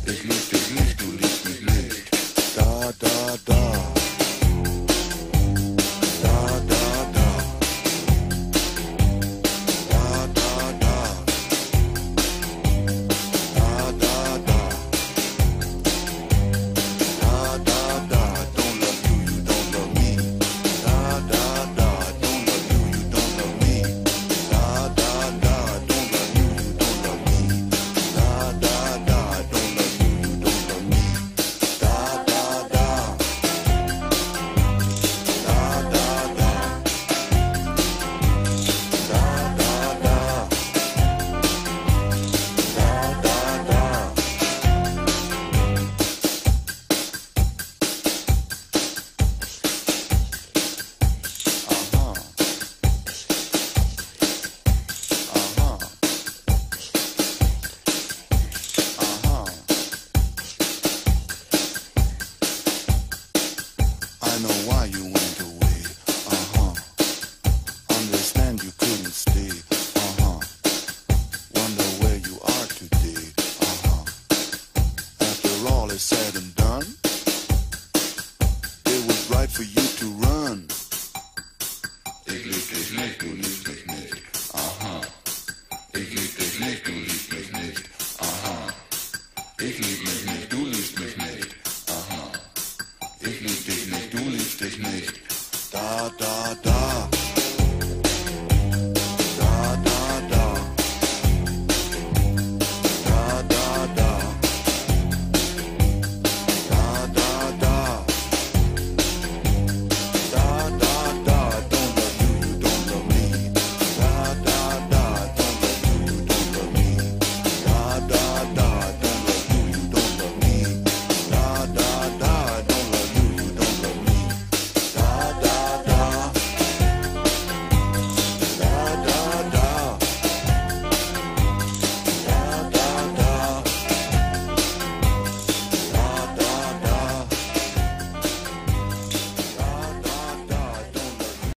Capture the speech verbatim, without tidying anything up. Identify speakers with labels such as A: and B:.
A: Ich lieb dich nicht, du liebst mich nicht. Da, da, da. Da, da, da. Da, da, da. Da, da, da. Da, da, da. Don't love you, you don't love me. Da, da, da. Don't love you, you don't love me. Da, da, da. Don't love you, you don't love me. Da, da, da. Don't love you, you don't love me. Da, da, da. Da, da, da. Da, da, da. Da, da, da. Uh-huh. Uh-huh. Uh-huh. I know why you went away. Uh-huh. Understand you couldn't stay. Uh-huh. Wonder where you are today. Uh-huh. After all is said and done, it was right for you to run. Ich lieb dich nicht, du liebst mich nicht. Aha. Ich lieb dich nicht, du liebst mich nicht. Aha. Ich lieb mich